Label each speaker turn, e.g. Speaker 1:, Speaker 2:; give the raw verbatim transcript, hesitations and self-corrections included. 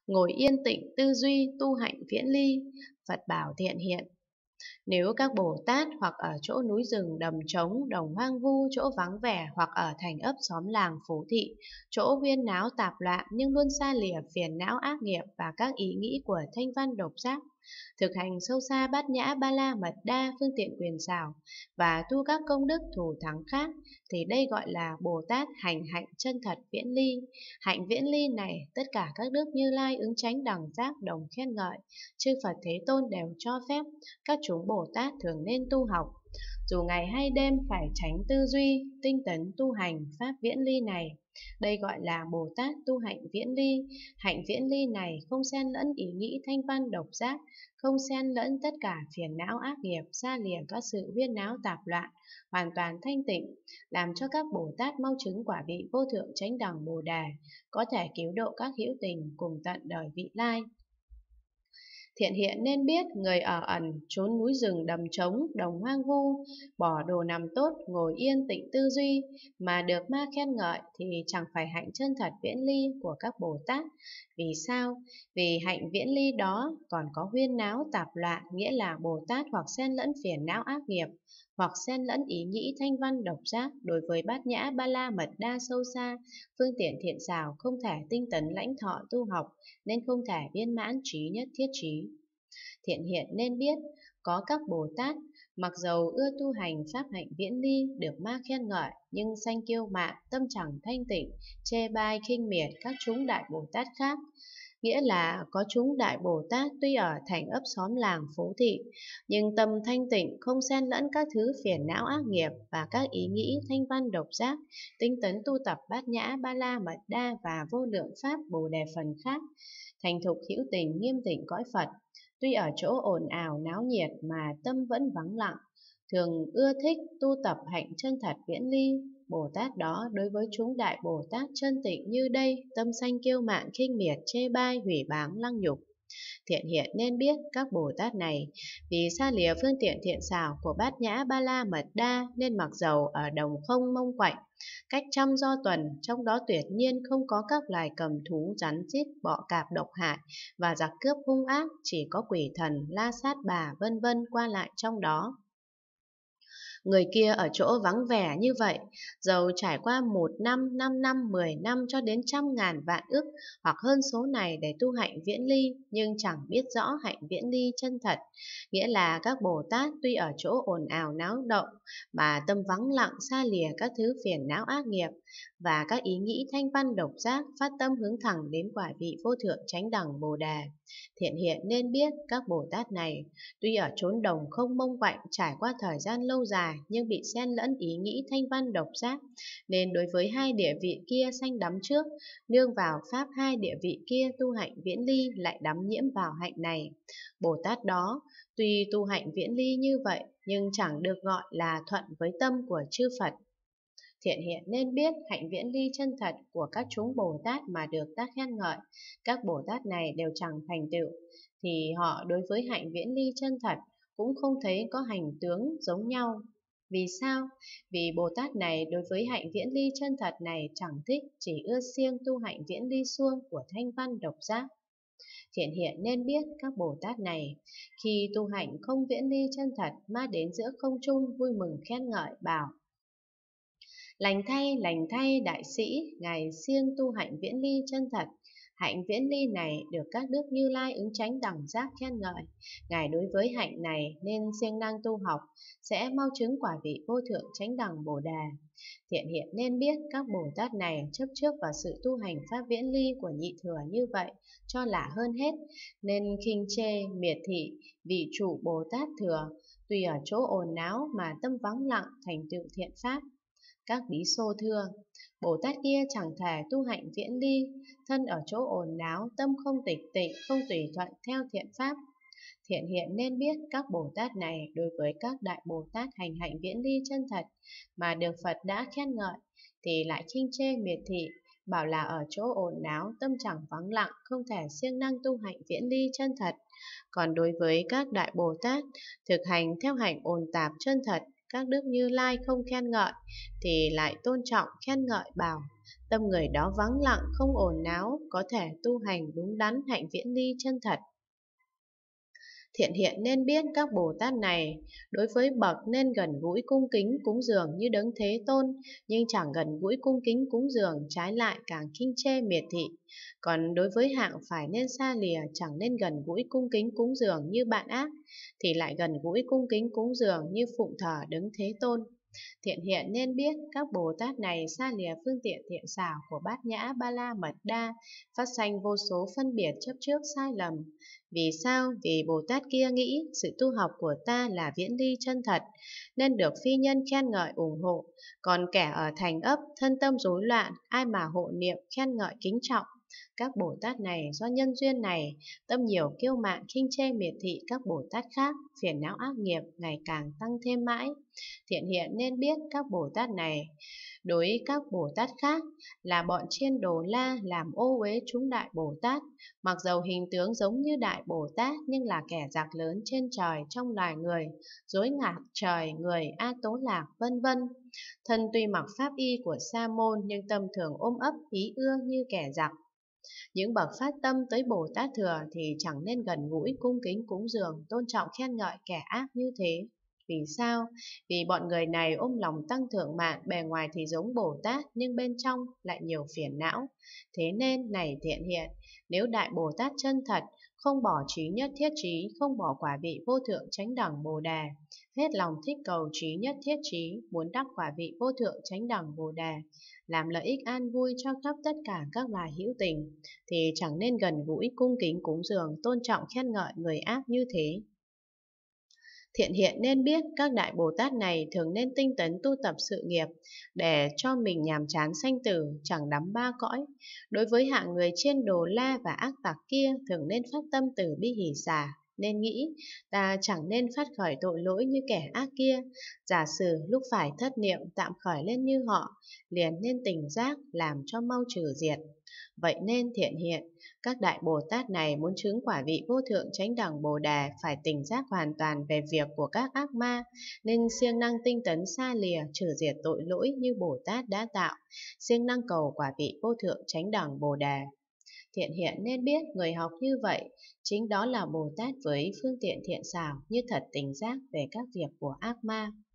Speaker 1: ngồi yên tĩnh tư duy tu hạnh viễn ly. Phật bảo Thiện Hiện: nếu các Bồ Tát hoặc ở chỗ núi rừng đầm trống, đồng hoang vu, chỗ vắng vẻ, hoặc ở thành ấp xóm làng phố thị, chỗ huyên náo tạp loạn nhưng luôn xa lìa phiền não ác nghiệp và các ý nghĩ của thanh văn độc giác, thực hành sâu xa bát nhã ba la mật đa phương tiện quyền xảo và tu các công đức thù thắng khác, thì đây gọi là Bồ Tát hành hạnh chân thật viễn ly. Hạnh viễn ly này tất cả các đức Như Lai ứng chánh đẳng giác đồng khen ngợi, chư Phật Thế Tôn đều cho phép các chúng Bồ Tát thường nên tu học. Dù ngày hay đêm phải tránh tư duy, tinh tấn tu hành pháp viễn ly này. Đây gọi là Bồ Tát tu hạnh viễn ly. Hạnh viễn ly này không xen lẫn ý nghĩ thanh văn độc giác, không xen lẫn tất cả phiền não ác nghiệp, xa lìa các sự huyên náo tạp loạn, hoàn toàn thanh tịnh, làm cho các Bồ Tát mau chứng quả vị vô thượng chánh đẳng Bồ Đề, có thể cứu độ các hữu tình cùng tận đời vị lai. Thiện hiện nên biết, người ở ẩn, trốn núi rừng đầm trống, đồng hoang vu, bỏ đồ nằm tốt, ngồi yên tĩnh tư duy, mà được ma khen ngợi thì chẳng phải hạnh chân thật viễn ly của các Bồ Tát. Vì sao? Vì hạnh viễn ly đó còn có huyên náo tạp loạn, nghĩa là Bồ Tát hoặc xen lẫn phiền não ác nghiệp, hoặc xen lẫn ý nghĩ thanh văn độc giác đối với bát nhã ba la mật đa sâu xa, phương tiện thiện xảo, không thể tinh tấn lãnh thọ tu học, nên không thể viên mãn trí nhất thiết trí. Thiện hiện nên biết, có các Bồ Tát mặc dầu ưa tu hành pháp hạnh viễn ly được ma khen ngợi, nhưng sanh kiêu mạn, tâm chẳng thanh tịnh, chê bai khinh miệt các chúng đại Bồ Tát khác. Nghĩa là có chúng đại Bồ Tát tuy ở thành ấp xóm làng phố thị, nhưng tâm thanh tịnh, không xen lẫn các thứ phiền não ác nghiệp và các ý nghĩ thanh văn độc giác, tinh tấn tu tập bát nhã ba la mật đa và vô lượng pháp Bồ Đề phần khác, thành thục hữu tình nghiêm tịnh cõi Phật. Tuy ở chỗ ồn ào náo nhiệt mà tâm vẫn vắng lặng, thường ưa thích tu tập hạnh chân thật viễn ly. Bồ Tát đó đối với chúng đại Bồ Tát chân tịnh như đây, tâm sanh kiêu mạn khinh miệt, chê bai, hủy báng, lăng nhục. Thiện hiện nên biết, các Bồ Tát này vì xa lìa phương tiện thiện xảo của bát nhã ba la mật đa, nên mặc dầu ở đồng không mông quạnh, cách trăm do tuần, trong đó tuyệt nhiên không có các loài cầm thú, rắn rít, bọ cạp độc hại và giặc cướp hung ác, chỉ có quỷ thần, la sát bà vân vân qua lại trong đó. Người kia ở chỗ vắng vẻ như vậy, dầu trải qua một năm, năm năm, mười năm cho đến trăm ngàn vạn ức hoặc hơn số này để tu hạnh viễn ly, nhưng chẳng biết rõ hạnh viễn ly chân thật. Nghĩa là các Bồ Tát tuy ở chỗ ồn ào náo động mà tâm vắng lặng, xa lìa các thứ phiền não ác nghiệp và các ý nghĩ thanh văn độc giác, phát tâm hướng thẳng đến quả vị vô thượng chánh đẳng Bồ Đề. Thiện hiện nên biết, các Bồ Tát này tuy ở chốn đồng không mông quạnh, trải qua thời gian lâu dài nhưng bị xen lẫn ý nghĩ thanh văn độc giác, nên đối với hai địa vị kia sanh đắm trước, nương vào pháp hai địa vị kia tu hạnh viễn ly lại đắm nhiễm vào hạnh này. Bồ Tát đó tuy tu hạnh viễn ly như vậy nhưng chẳng được gọi là thuận với tâm của chư Phật. Thiện hiện nên biết, hạnh viễn ly chân thật của các chúng Bồ Tát mà được ta khen ngợi, các Bồ Tát này đều chẳng thành tựu, thì họ đối với hạnh viễn ly chân thật cũng không thấy có hành tướng giống nhau. Vì sao? Vì Bồ Tát này đối với hạnh viễn ly chân thật này chẳng thích, chỉ ưa siêng tu hạnh viễn ly suông của thanh văn độc giác. Thiện hiện nên biết, các Bồ Tát này khi tu hạnh không viễn ly chân thật ma đến giữa không trung vui mừng khen ngợi bảo: lành thay, lành thay đại sĩ, ngài siêng tu hạnh viễn ly chân thật. Hạnh viễn ly này được các đức Như Lai ứng chánh đẳng giác khen ngợi. Ngài đối với hạnh này nên siêng năng tu học, sẽ mau chứng quả vị vô thượng chánh đẳng Bồ Đề. Thiện hiện nên biết, các Bồ Tát này chấp trước vào sự tu hành pháp viễn ly của nhị thừa như vậy, cho lạ hơn hết, nên khinh chê, miệt thị vị chủ Bồ Tát thừa, tùy ở chỗ ồn náo mà tâm vắng lặng thành tựu thiện pháp. Các bí xô thưa, Bồ Tát kia chẳng thể tu hạnh viễn ly, thân ở chỗ ồn náo, tâm không tịch tịnh, không tùy thuận theo thiện pháp. Thiện hiện nên biết, các Bồ Tát này đối với các đại Bồ Tát hành hạnh viễn ly chân thật mà được Phật đã khen ngợi, thì lại khinh chê miệt thị, bảo là ở chỗ ồn náo, tâm chẳng vắng lặng, không thể siêng năng tu hạnh viễn ly chân thật. Còn đối với các đại Bồ Tát thực hành theo hạnh ồn tạp chân thật, các đức Như Lai không khen ngợi, thì lại tôn trọng khen ngợi bảo: tâm người đó vắng lặng, không ồn náo, có thể tu hành đúng đắn hạnh viễn ly chân thật. Thiện hiện nên biết các Bồ Tát này đối với bậc nên gần gũi cung kính cúng dường như đấng Thế Tôn, nhưng chẳng gần gũi cung kính cúng dường, trái lại càng khinh chê miệt thị. Còn đối với hạng phải nên xa lìa, chẳng nên gần gũi cung kính cúng dường như bạn ác, thì lại gần gũi cung kính cúng dường như phụng thờ đấng Thế Tôn. Thiện hiện nên biết các Bồ Tát này xa lìa phương tiện thiện xảo của Bát Nhã Ba La Mật Đa, phát sanh vô số phân biệt chấp trước sai lầm. Vì sao? Vì Bồ Tát kia nghĩ sự tu học của ta là viễn ly chân thật, nên được phi nhân khen ngợi ủng hộ. Còn kẻ ở thành ấp, thân tâm rối loạn, ai mà hộ niệm khen ngợi kính trọng. Các Bồ Tát này do nhân duyên này, tâm nhiều kiêu mạn khinh chê miệt thị các Bồ Tát khác, phiền não ác nghiệp ngày càng tăng thêm mãi. Thiện hiện nên biết các Bồ Tát này đối các Bồ Tát khác là bọn chiên đồ la làm ô uế chúng Đại Bồ Tát, mặc dầu hình tướng giống như Đại Bồ Tát nhưng là kẻ giặc lớn trên trời trong loài người, dối ngạt trời người A Tố Lạc vân vân. Thân tuy mặc pháp y của Sa môn nhưng tâm thường ôm ấp ý ưa như kẻ giặc. Những bậc phát tâm tới Bồ Tát Thừa thì chẳng nên gần gũi cung kính cúng dường, tôn trọng khen ngợi kẻ ác như thế. Vì sao? Vì bọn người này ôm lòng tăng thượng mạng, bề ngoài thì giống Bồ Tát nhưng bên trong lại nhiều phiền não. Thế nên này thiện hiện, nếu Đại Bồ Tát chân thật, không bỏ trí nhất thiết trí, không bỏ quả vị vô thượng chánh đẳng Bồ Đề, hết lòng thích cầu trí nhất thiết trí, muốn đắc quả vị vô thượng chánh đẳng Bồ Đề, làm lợi ích an vui cho khắp tất cả các loài hữu tình, thì chẳng nên gần gũi cung kính cúng dường, tôn trọng khen ngợi người ác như thế. Thiện hiện nên biết các Đại Bồ Tát này thường nên tinh tấn tu tập sự nghiệp để cho mình nhàm chán sanh tử, chẳng đắm ba cõi. Đối với hạng người trên đồ la và ác tặc kia thường nên phát tâm từ bi hỷ xả, nên nghĩ ta chẳng nên phát khởi tội lỗi như kẻ ác kia. Giả sử lúc phải thất niệm tạm khởi lên như họ, liền nên tỉnh giác làm cho mau trừ diệt. Vậy nên thiện hiện, các Đại Bồ Tát này muốn chứng quả vị vô thượng chánh đẳng Bồ Đề phải tỉnh giác hoàn toàn về việc của các ác ma, nên siêng năng tinh tấn xa lìa trừ diệt tội lỗi như Bồ Tát đã tạo, siêng năng cầu quả vị vô thượng chánh đẳng Bồ Đề. Thiện hiện nên biết người học như vậy, chính đó là Bồ Tát với phương tiện thiện xảo như thật tỉnh giác về các việc của ác ma.